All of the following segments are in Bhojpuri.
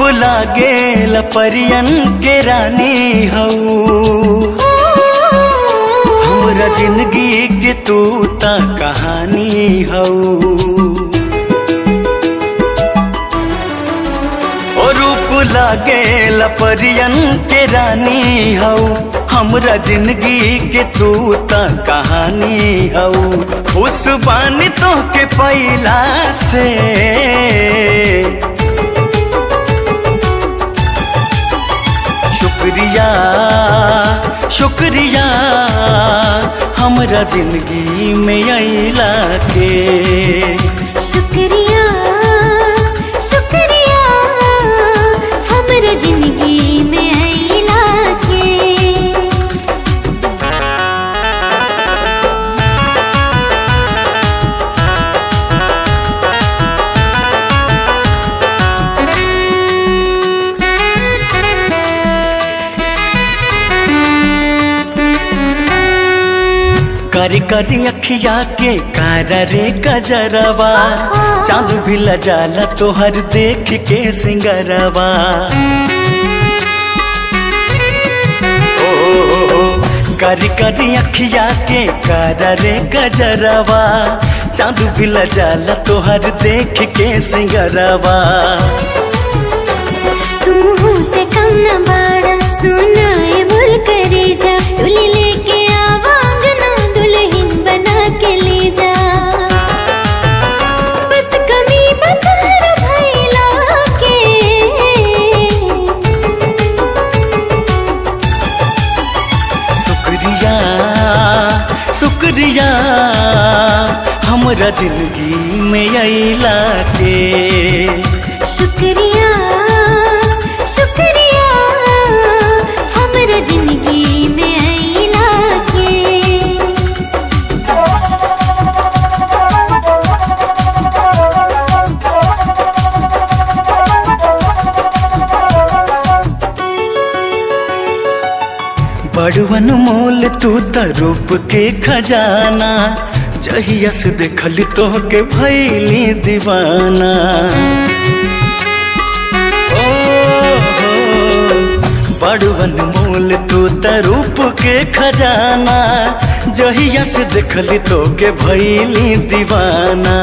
लागेल परियन के रानी हऊ, हमरा जिंदगी के तू ता कहानी हऊ। ओ रूप लागेल परियन के रानी हऊ, हमरा जिंदगी के तू ता कहानी हऊ। खुश बानी तो के पहिला से, शुक्रिया शुक्रिया हमरा जिंदगी में अइला के। शुक्रिया शुक्रिया हमरा जिंदगी में अइला के। करी करी अखिया के कारा रे कजरवा, चांद भी लजाला तोहर देख के सिंगरवा। करी करी अखिया के कारा रे कजरवा, चांद भी लजाला तोहर देख के सिंगरवा। तू होते कम न बाड़ा सुनाए मोर करेजा, डोली लेके आवांगना दुल्हन बना के ले जा। बस कमी बता भैला के, शुक्रिया शुक्रिया हमरा जिंदगी में अइला के। शुक्रिया शुक्रिया हमरा जिंदगी में अइला के। बड़वन मोल तू त रूप के खजाना, जहिया से देखली तो के भइली दीवाना। बड़वन मोल तू त रूप के खजाना, जहिया से देखली तो के भइली दीवाना।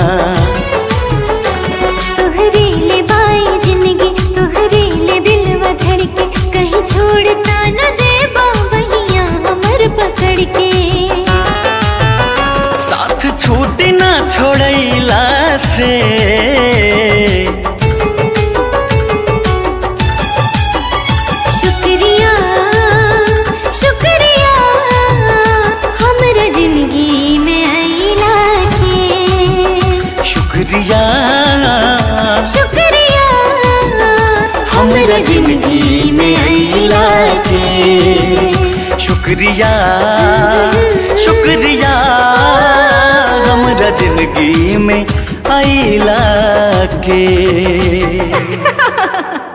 तोहरे ले बाई जिंदगी तोहरे ले दिलवा धड़के, कहीं छोड़ता न दे बहिया हमर पकड़ के। साथ छूटी ना छोड़ैला से, शुक्रिया शुक्रिया हमरा जिंदगी में अइला के। शुक्रिया शुक्रिया हमरा जिंदगी में अइला के। शुक्रिया शुक्रिया हमरा जिंदगी में अइला के।